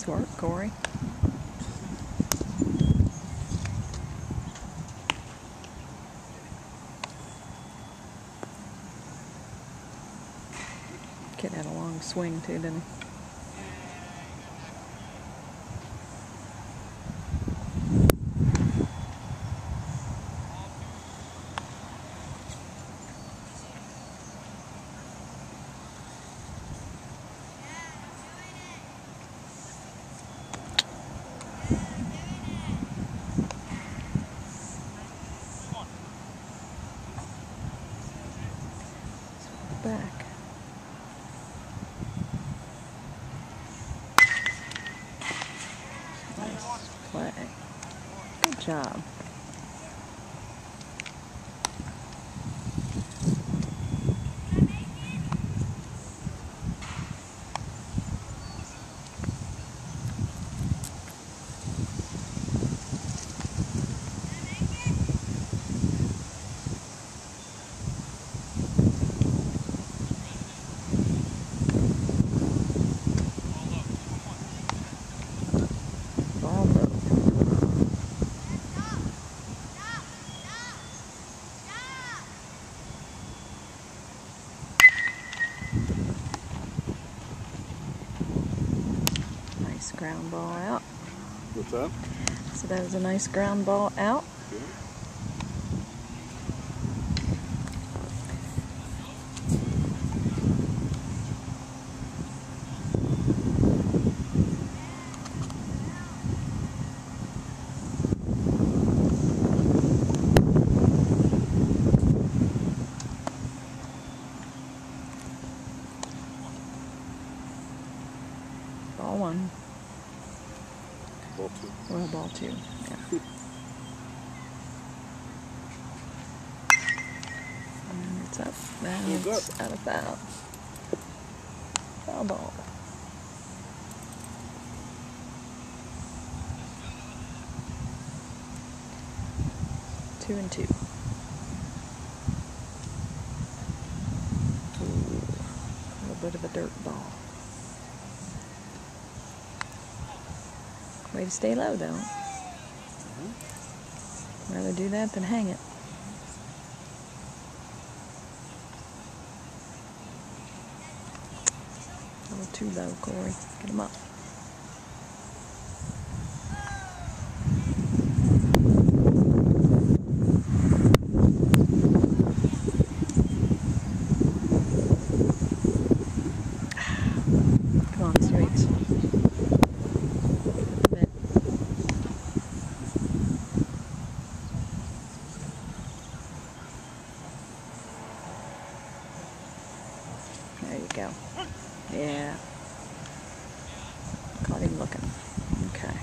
Nice work, Corey. Kid had a long swing too, didn't he? Back. Nice play. Good job. Ball low. Nice ground ball out. What's that? So that was a nice ground ball out. Good. Ball one. Ball two. Well, ball two. Yeah. And it's up. And it's out of foul. Foul ball. 2-2. Ooh, a little bit of a dirt ball. Way to stay low, though. Rather do that than hang it. A little too low, Corey. Get him up. Come on, Streets. There you go. Yeah. Caught him looking. Okay.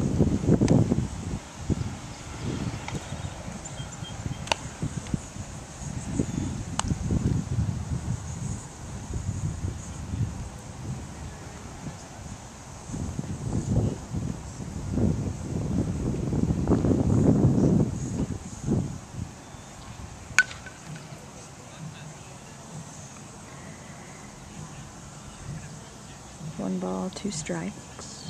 One ball, 2 strikes.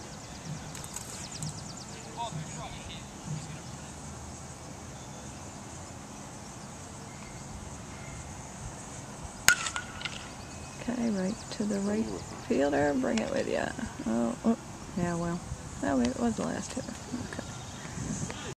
Okay, right to the right fielder. Bring it with you. Oh, yeah, well. Oh, it was the last hitter. Okay.